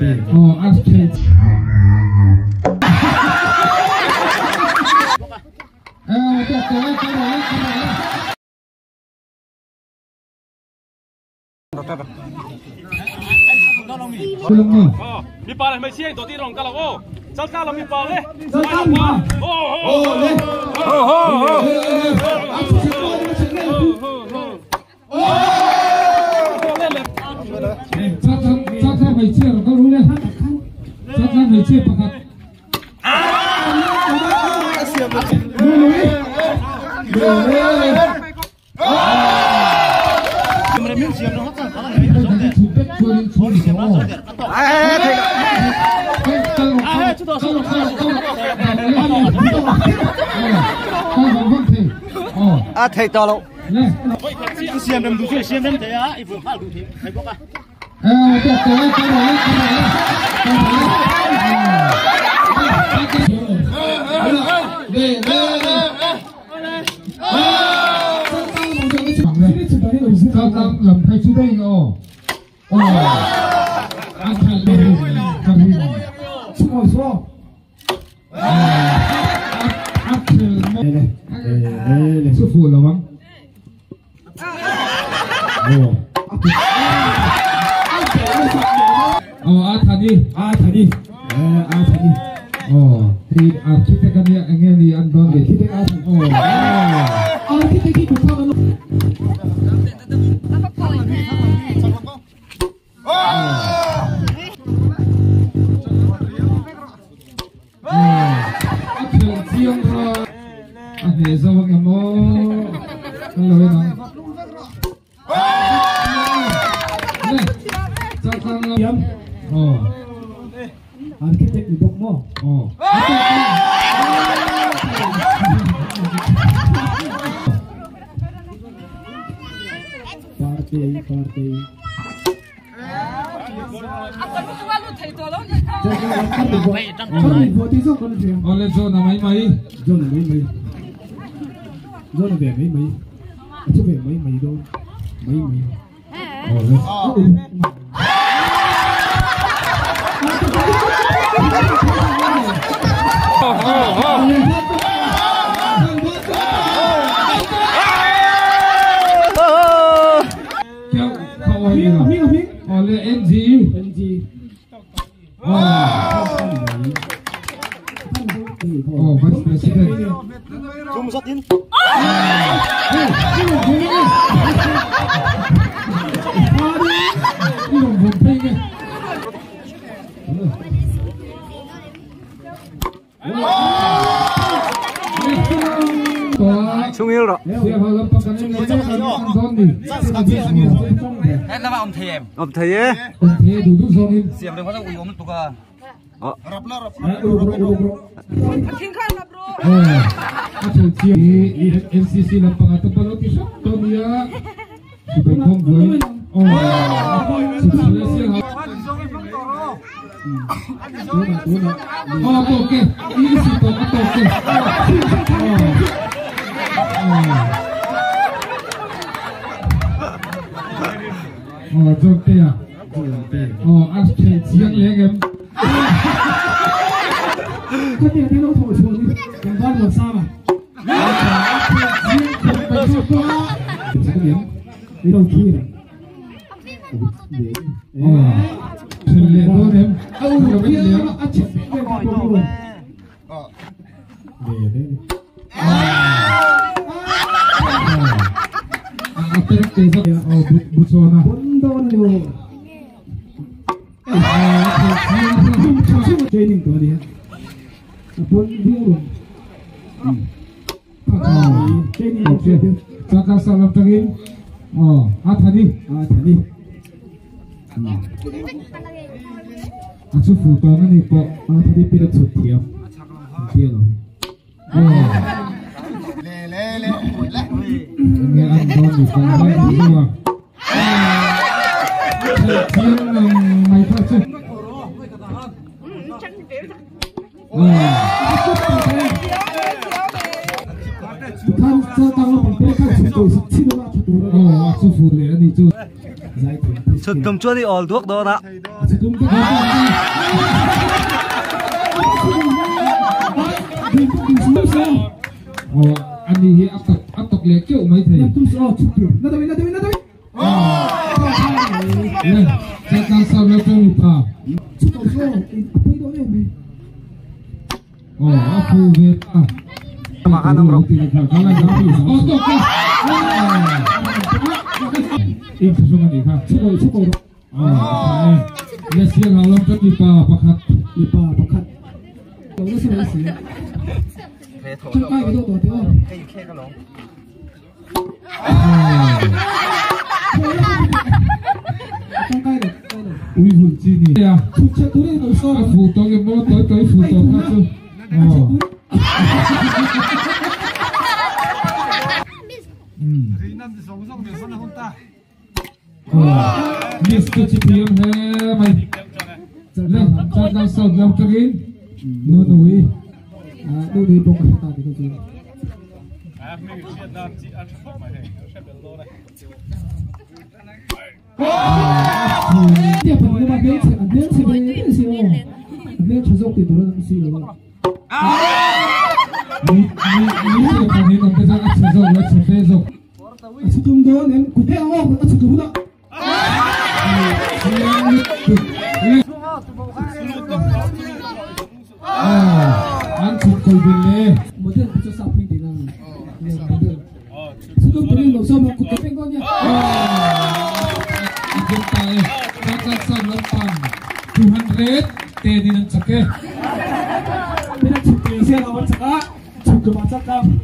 มีปลาอะไรไม่เชี่ยงตัวที่รองกันหรอโอ้เจ้าข้าเรามีปลาเลยโอ้โหถ้าไม่เชื่อเราก็รู้นะถ้าไม่เชื่อประกาศ thầy to lâu xem đâm đủ xem đâm thế á ít vừa phát đủ thế thầy bốc à làm thay chú đây rồi ăn thay đây chú ngồi xuống sư phụ là băng thằng đi thì kita kan ya ingin di andon deh kita kita kita sama lu siang ada sama kamu kalau memang cakap diam arsitek di bawah mo party oleh zona mai zona về mấy chứ về mấy đâu mấy oleh NG vice president zoom sát in sung yêu rồi hết là ông thèm ông thầy ấy xem đừng có tao uống một tục à MCC lapangan tempat lokasi Tonia sudah konvoy oke ini sih oke ya siang ya em có thể thấy nó thổi xuống đi đừng con làm sao mà đi đâu kia này liền luôn em rồi biết liền ăn chết luôn về đây cái bút xô nào bốn đôi trainingตัวนี้bốn view training oke kakak salam tangin tadi aku foto nih kok tadi pilih setiap dia loh ini andon di kamar semua mai pasuk bukan setahun berbeda sụt tầm chua đi ổn thuốc đó đã 축구. 나도. 네, 잠깐 싸움했으니까. 축구 없어. 앞으로 해. 앞으로 해. Makan bro. Im susungan di kah? Cukup. Yes, yang halam tu lipa pakat. Kalau tu semua sih. Cepat itu tu. Ui hunci ni. Ya. Foto ke mau tu foto tu. Mr. Chipion hai mày lên cho tao sầu nhau cho cái nuôi bông cả ta thì có gì tiếp phần mà bên sử dụng thì tôi đang sử dụng mình sẽ phải nên làm cái gì sử dụng là sử dụng sử dụng đó nên cụ thể không sử dụng đó anh chụp coi về model cho sao pin thì nào model sử dụng cái lỗ sao mà cụ thể bên con nhá hiện tại các sản phẩm bằng 200 tên đi nâng chắc cái bên chụp tiền xe nào vẫn chắc á chụp cái mặt chắc cam